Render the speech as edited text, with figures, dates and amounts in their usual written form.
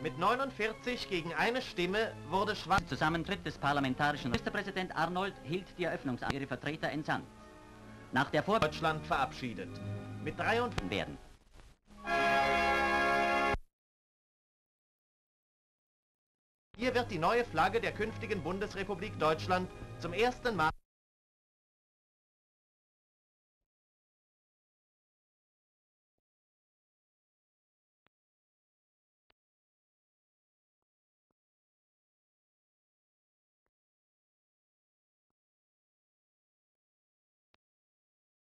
Mit 49 gegen eine Stimme wurde Schwarz. Zusammentritt des parlamentarischen Ministerpräsident Arnold hielt die Eröffnungsrede, ihre Vertreter entsandt. Nach der Deutschland verabschiedet. Mit 53 werden. Hier wird die neue Flagge der künftigen Bundesrepublik Deutschland zum ersten Mal